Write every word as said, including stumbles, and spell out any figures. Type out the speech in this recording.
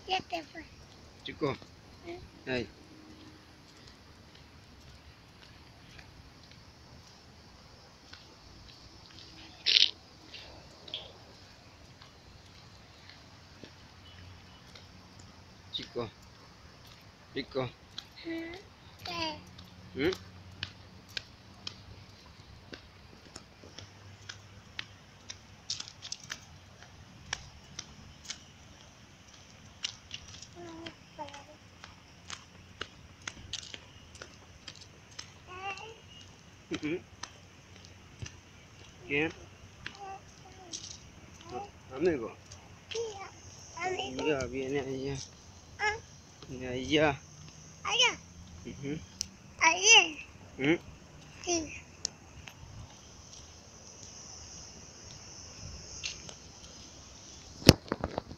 Chico. Đây. Chico. Chico. Hmm? Mm-hmm. ¿Quién? Amigo. Ya viene allá. Viene allá. Allá. Uh-huh. Allá. ¿Mm? Sí.